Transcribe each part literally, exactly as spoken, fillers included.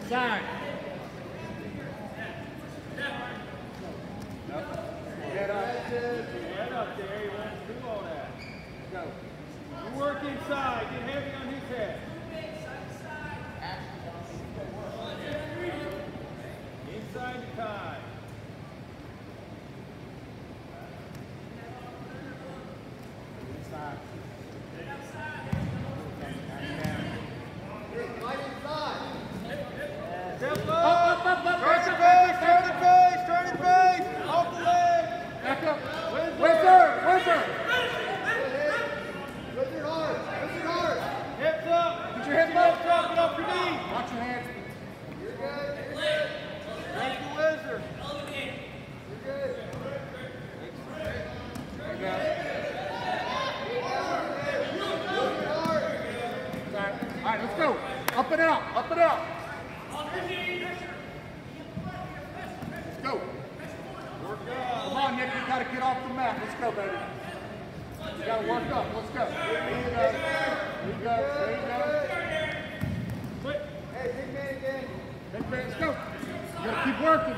Inside. Head up. Head up there. You won't do all that. Go. You work inside. Get heavy on his head. Inside the tie. Inside. Right inside. Step Up, up. up, up, up. Turn the face. Turn the face. Turn the face. Off the leg. Back up. Wizard. Wizard. Wizard. Wizard hard. Wizard hard. Hips up. Get your hips Hips up. up. Get off your knee. Watch your hands. You're good. You're good. Thank the wizard. You're good. There you go. Wizard hard. All right, let's go. Up and out. Up and out. Let's go. Come on, Nick. You got to get off the mat. Let's go, baby. You got to work up. Let's go. There you go. There you go. There you go. Quick. Hey, big man again. Big man, let's go. You got to keep working.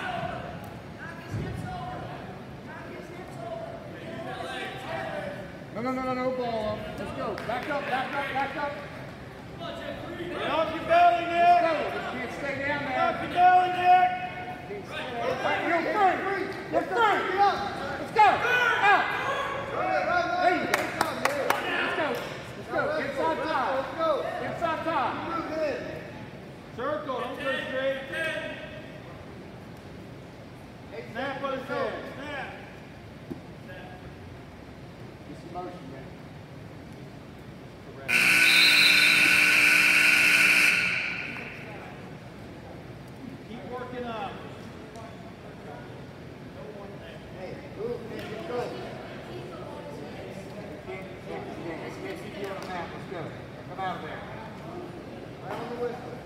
No, no, no, no, no ball up. Let's go. Back up, back up, back up. Get off your belly, Nick. Let's go. You can't stay down Get there. off your belly, Nick. You're free. You're free. Let's go. Out. There you go. Let's go. Let's go. Inside tie. Let's go. Inside tie. Move in. Circle. Don't go straight. Snap on his head. Snap. Get some motion, man. Keep working up. Hey, move, man. Let's go. Let's go. Let's go. Let's go. Come out of there. Right on the whistle.